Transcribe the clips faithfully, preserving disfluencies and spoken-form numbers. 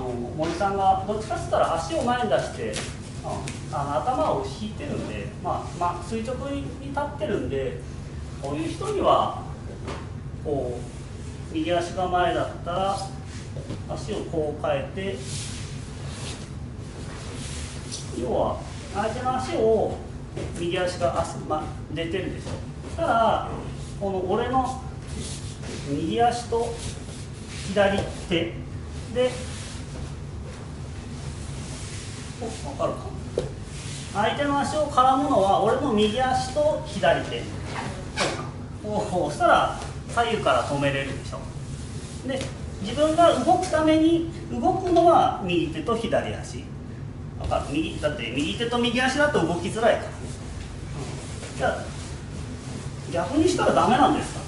の森さんがどっちかって言ったら足を前に出して、うん、あの頭を引いてるんで、まあまあ、垂直に立ってるんで、こういう人にはこう右足が前だったら足をこう変えて、要は相手の足を右足が足、ま、出てるでしょ。そしたらこの俺の右足と左手で、お、分かるかな。相手の足を絡むのは俺の右足と左手。そしたら左右から止めれるでしょ。で、自分が動くために動くのは右手と左足。分かる？右だって右手と右足だと動きづらいから。じゃあ逆にしたらダメなんですか？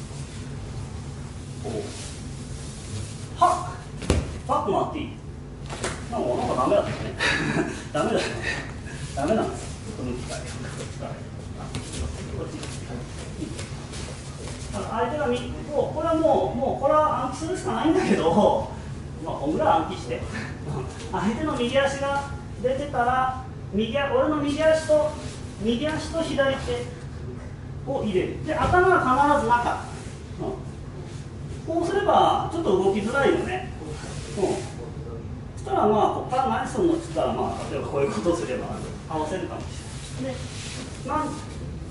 こうはっパッと回っていい？なんかなんかダメだったねダメだよねダメなんですよ。ちょっと向き変え相手がみこうこれはもうもうこれは暗記するしかないんだけど、まあこんぐらい暗記して相手の右足が出てたら右俺の右足と右足と左手を入れる。で頭は必ず中、うん、こうすればちょっと動きづらいよね、うん、そしたらまあここから何するのって言ったら、まあ例えばこういうことをすれば倒せるかもしれない。でなん、うん、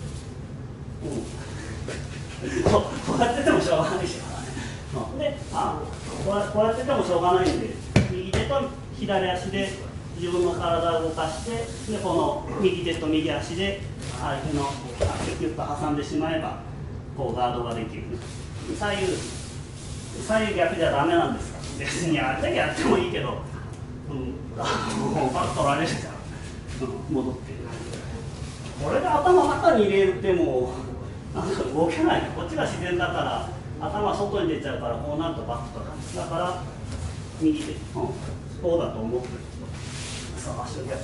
こうこうやっててもしょうがないし、うん、であこうこうやっててもしょうがないんで右手と左足で自分の体を動かして、でこの右手と右足で相手の足をキュッと挟んでしまえばこうガードができる。左右左右逆じゃダメなんですか？別にあれだけやってもいいけど、うん、パッと取られるじゃん、うん、戻ってこれで頭中に入れてもなんか動けない。こっちが自然だから頭外に出ちゃうから、こうなるとバッとかだから右手、うん、そうだと思ってる。さあ足を逆